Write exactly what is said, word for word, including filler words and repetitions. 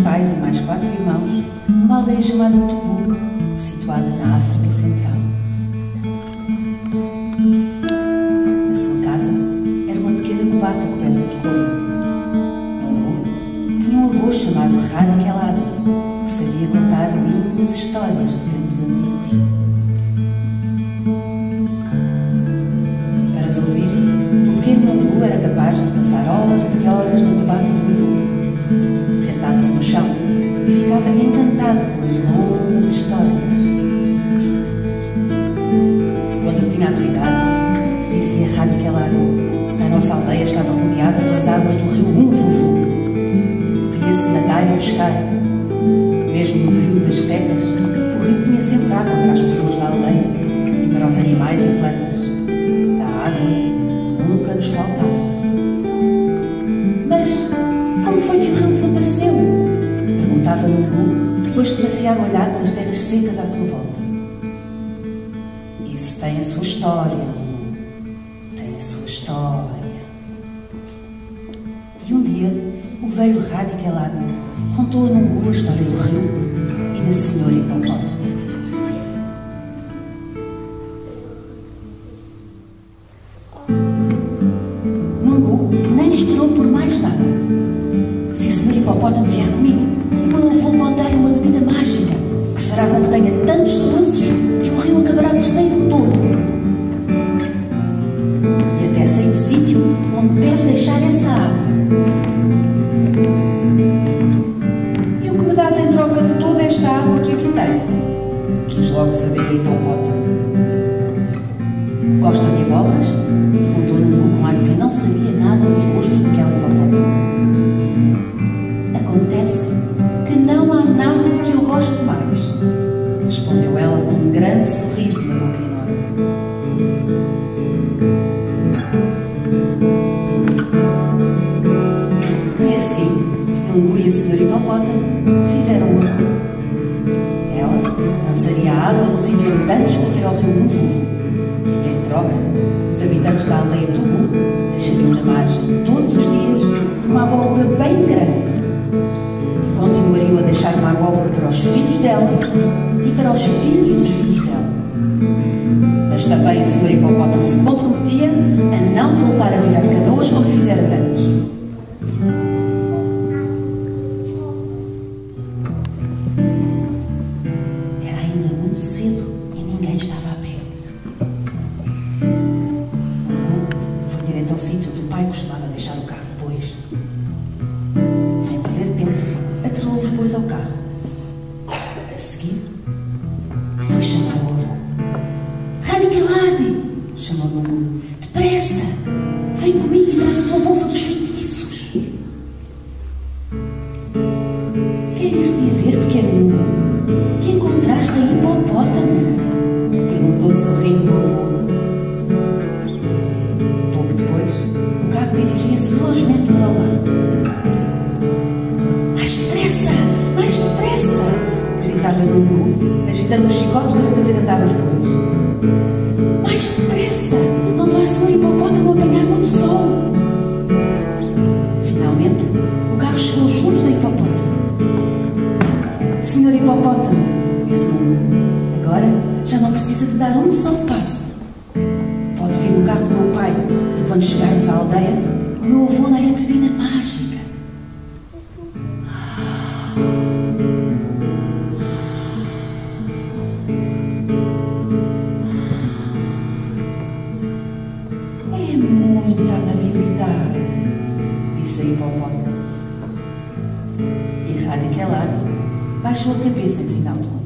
pais e mais quatro irmãos numa aldeia chamada Nungu, situada na África Central. A sua casa era uma pequena covata coberta de couro. Nungu tinha um avô chamado Cole, que sabia contar lindas histórias de tempos antigos. Para os ouvir, o pequeno Nungu era capaz de passar horas e horas na covata do avô. Sentava-se no chão e ficava encantado com as longas histórias. Quando eu tinha autoridade, dizia Cole, a nossa aldeia estava rodeada pelas águas do rio Nungu. Podia-se nadar e pescar. Mesmo no período das secas, o rio tinha sempre água para as pessoas da aldeia e para os animais e plantas. A água nunca nos faltava. Mas como foi que o rio desapareceu? Perguntava Nungu, depois de passear olhar pelas terras secas à sua volta. Isso tem a sua história, Nungu. Tem a sua história. E um dia, o velho Cole contou a Nungu a história do rio e da Senhora Hipopótamo. Nungu nem esperou por mais nada. Se a Senhora Hipopótamo vier comigo, o meu avô pode dar-lhe uma bebida mágica que fará com que tenha tantos soluços que o rio acabará por sair todo. E até sei o sítio onde deve deixar essa água. E o que me dás em troca de toda esta água que aqui tenho? Quis logo saber a Hipopótamo. Gosta de abóboras? Perguntou Nungu com ar de quem não sabia nada dos gostos daquela hipopótamo. Acontece que não há nada de que eu goste mais, respondeu ela com um grande sorriso na boca enorme. E assim, Nungu e a Senhora Hipopótamo fizeram um acordo. Ela lançaria a água no sítio onde antes correr ao rio Nungu. E, em troca, os habitantes da aldeia Nungu deixariam na margem, todos os dias, uma abóbora bem grande. E continuariam a deixar uma abóbora para os filhos dela e para os filhos dos filhos dela. Mas também a Senhora Hipopótamo se comprometia a não voltar a virar canoas como fizera antes. Era ainda muito cedo e ninguém estava a pé. Foi direto ao sítio onde o pai costumava deixar o carro de bois. Sem perder tempo, atrelou os bois ao carro. A seguir, foi chamar o avô. Cole! Chamou Nungu. Depressa! Vem comigo e traz a tua bolsa dos feitiços. Quer isso dizer, pequeno Nungu, que encontraste a hipopótamo? Perguntou sorrindo o avô. Pouco depois, o carro dirigia-se velozmente para o mato. Mais depressa! Mais depressa! Gritava Nungu, agitando o chicote para fazer andar os bois. Mais depressa! Não vai a Senhora Hipopótamo apanhar no sol! Finalmente, o carro chegou junto da hipopótamo. Senhora Hipopótamo, disse Nungu, agora já não precisa de dar um só passo. Pode vir no carro do meu pai e quando chegarmos à aldeia, o meu avô dá-lhe a bebida mágica. É muita amabilidade, disse a hipopótamo. E Cole baixou a cabeça em sinal de